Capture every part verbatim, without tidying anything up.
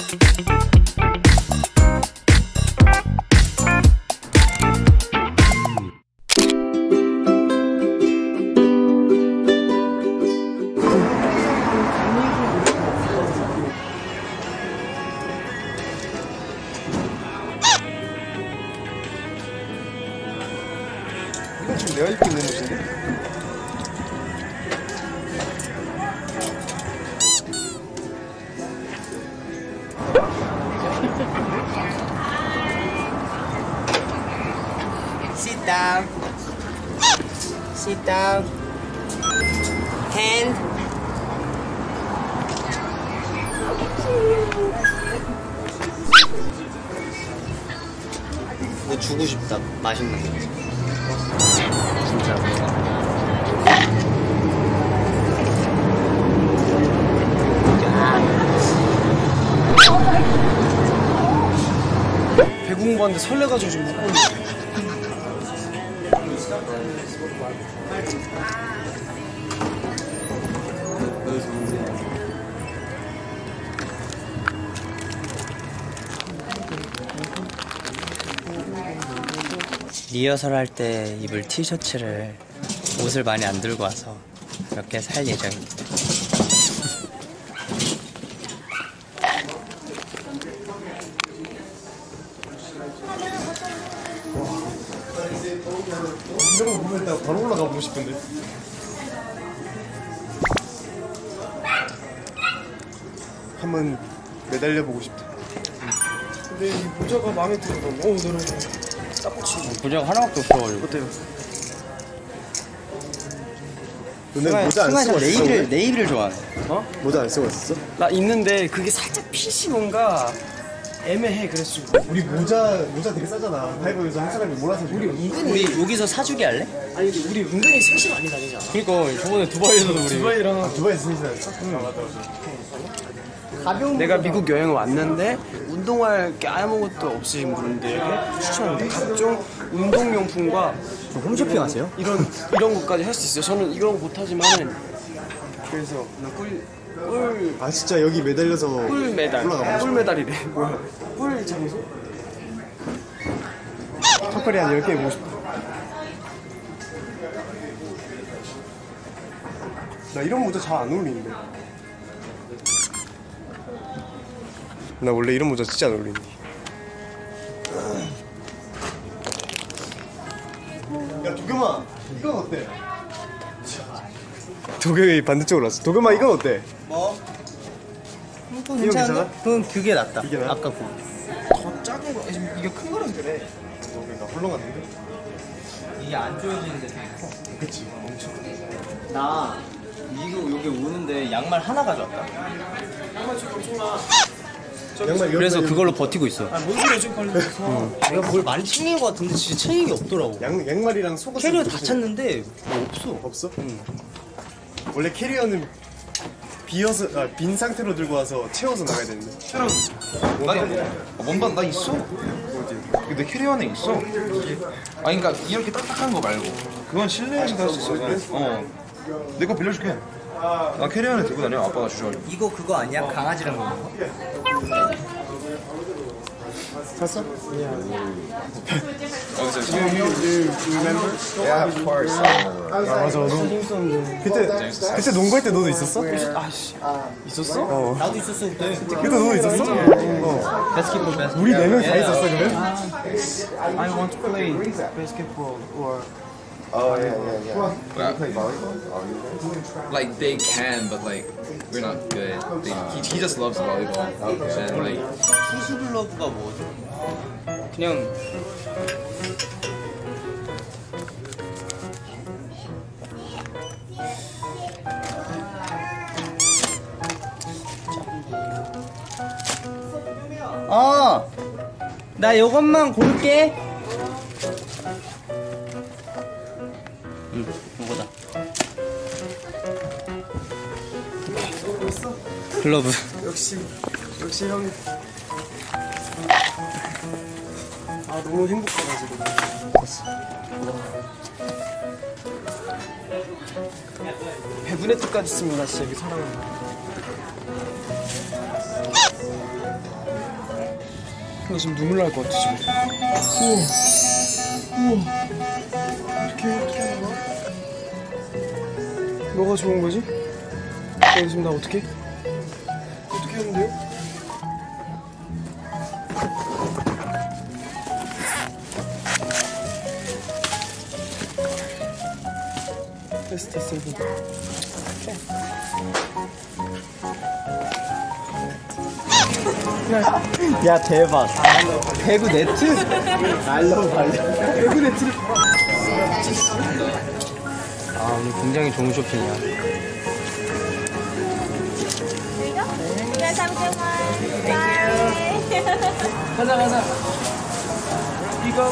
지금 내가 입고 있는 옷인데? Sit down. Sit down. Hand. 뭐 주고 싶다. 맛있는 거. 진짜. 배 공부하는데 설레가지고 지금 못 보는데. 리허설 할 때 입을 티셔츠를 옷을 많이 안 들고 와서 몇 개 살 예정입니다. 이런 거 보면 나 바로 올라가 보고 싶은데. 한번 매달려 보고 싶다. 근데 이 모자가 마음에 들어. 너무 더러워. 딱 꽂히고. 모자가 하나밖에 없어가지고. 어때요? 너네 모자 안 쓰고 왔어? 네이비를, 네이비를 좋아하네. 어? 모자 안 쓰고 왔었어? 나 있는데 그게 살짝 핏이 뭔가 애매해. 그래서 우리 모자 모자 되게 싸잖아. 하이브에서 한 사람이 몰아서 우리 은근히 우리 여기서 사주기 할래? 아니 근데 우리 은근히 셋이 많이 다니잖아. 그니까 저번에 두바이에서도 우리 두바이랑 아, 두바이에서 셋이 다녔어? 응. 아, 맞다 맞다. 내가 미국 여행을 왔는데 운동할 게 아무것도 없으신 분들에게 추천합니다. 각종 운동용품과 홈쇼핑 하세요? 이런 이런 것까지 할 수 있어요. 저는 이런 거 못하지만은 그래서 꿀, 꿀, 아 진짜 여기 매달려서 꿀 메달, 올라가 꿀 메달이래. 뭐야? 꿀 장소? 턱걸이 한 열 개 해보고 싶다. 나 이런 모자 잘 안 어울리는데. 나 원래 이런 모자 진짜 안 어울리는데. 야 도겸아 이건 어때? 도겸이 반대쪽으로 왔어. 도겸아 이건 어때? 뭐? 그건 이거 괜찮아? 괜찮은데? 그건 그게 낫다. 이게 나아? 아까 그. 더 작은 거, 지금 이게 큰 거라서 그래. 너 그러니까 헐렁한데? 이게 안 조여지는데 되게 커. 그치 엄청. 나 미국 여기 오는데 양말 하나 가져왔다. 양말 그래서 여기- 그걸로 버티고 있어. 아, 뭔 소리야 지금 걸려서. 내가 뭘 많이 챙긴 것 같은데 진짜 챙긴 게 없더라고. 양, 양말이랑 속옷 캐리어 다 찾는데 뭐 없어. 없어? 응. 원래 캐리어는 비어서 아, 빈 상태로 들고 와서 채워서 나가야 되는데. 나 원반 나 있어. 어디? 내 캐리어안에 있어. 아니 그러니까 이렇게 딱딱한 거 말고 그건 실내에서 할 수 있어. 어. 내 거 빌려줄게. 나 캐리어안에 들고 다녀. 아빠가 주셔가지고. 이거 그거 아니야? 강아지랑 먹는 거? 샀어? 어디서? Yeah, of course. 아 맞아. 너 그때 그때 농구할 때 너도 있었어? 아씨, 있었어? 어. 나도 있었어 그때. 그때 너도 있었어? 어. 바스켓볼 바스켓. 우리 네 명 다 있었어 그래? I want to play basketball or Oh yeah yeah yeah. Yeah. play volleyball? Like they can, but like we're not good. They, he, he just loves volleyball. And like 투수글러브가 뭐죠? 그냥 어! 나 요것만 고를게. 응, 요거다. 글러브. 역시 역시 형이. 아 너무 행복해가지고. 배분의 뜻까지 있습니다. 진짜 여기 사랑합니다. 나 지금 눈물 날 것 같아 지금. 우와. 우와. 이렇게 이렇게 하나? 뭐가 좋은 거지? 어, 지금 나 어떻게? 어떻게 하면 돼요? 됐어 됐어 됐어. 야 대박. 배구 네트? 날로 발려. 배구 네트를 아 오늘 굉장히 좋은 쇼핑이야. Guys, have a good one. Bye. 가자 가자. 이거.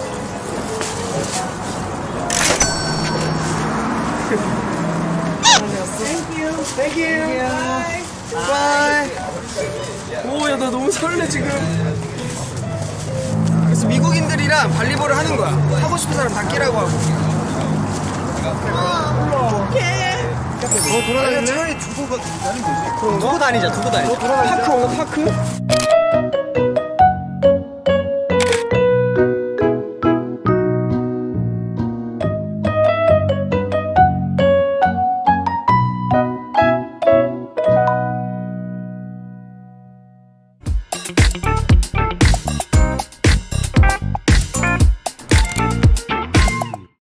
Thank you. Thank you. Bye. Bye. 오야 나 너무 설레 지금. 그래서 미국인들이랑 발리볼을 하는 거야. 하고 싶은 사람 다 끼라고 하고. 어 돌아다니네? 차라리 두고 가. 두고 다니자 두고 다니자. 파크 오늘 파크?